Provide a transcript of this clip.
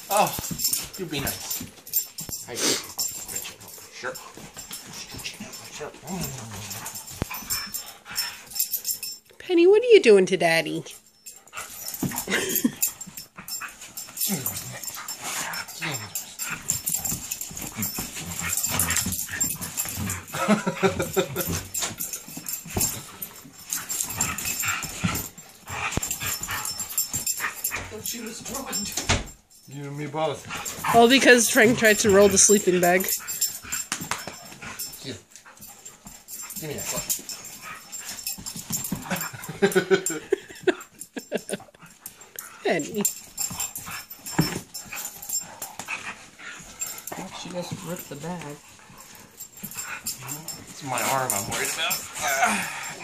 Oh, you be nice. I sure. Penny, what are you doing to Daddy? She was ruined. You and me both. All because Frank tried to roll the sleeping bag. Here. Give me that. Penny. She just ripped the bag. It's my arm I'm worried about.